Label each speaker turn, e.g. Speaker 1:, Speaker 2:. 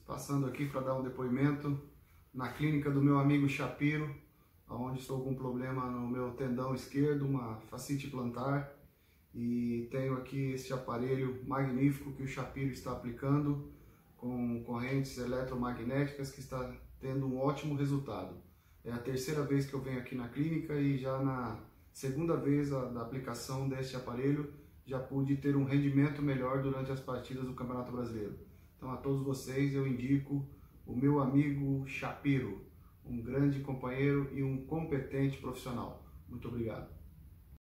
Speaker 1: passando aqui para dar um depoimento na clínica do meu amigo Shapiro, onde estou com um problema no meu tendão esquerdo, uma fascite plantar, e tenho aqui esse aparelho magnífico que o Shapiro está aplicando com correntes eletromagnéticas que está tendo um ótimo resultado. É a terceira vez que eu venho aqui na clínica e já na segunda vez da aplicação deste aparelho já pude ter um rendimento melhor durante as partidas do Campeonato Brasileiro. Então a todos vocês eu indico o meu amigo Shapiro, um grande companheiro e um competente profissional. Muito obrigado.